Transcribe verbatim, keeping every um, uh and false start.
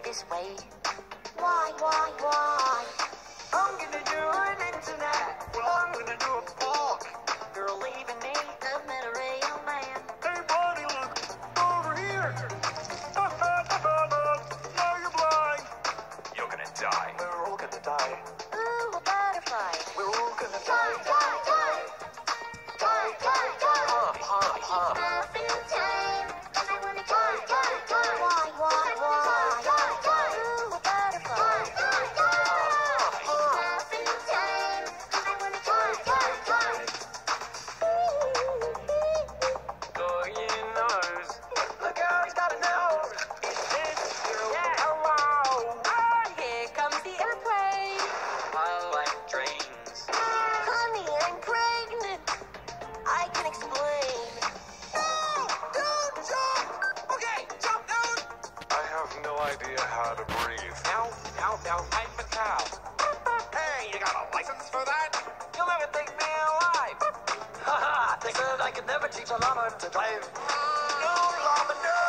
this way. Why, why, why? I'm gonna do an internet. Well, I'm gonna do a walk. You're leaving me, I've met a real man. Hey, buddy, look over here. Now you're blind. You're gonna die. We're all gonna die. Ooh, a butterfly. We're all gonna Die, die. die, die. Die, die, die. Huh, huh, huh. Muffin time. I wanna die, die, die. Why, why, why? Die, die. Ooh, a butterfly. Die, die, die. Muffin time. I wanna die, die, die. Oh, he knows. Look out, he's got a nose. It's this girl. Yeah, hello. Ah, here comes the airplane. I like trains. Honey, I'm pregnant. I can explain. No, don't jump. Okay, jump down. I have no idea how to breathe. Ow, ow, ow, I'm a cow. Hey, you got a license for that? You'll never think me alive. Haha, they said I could never teach a llama to drive. No, llama, no.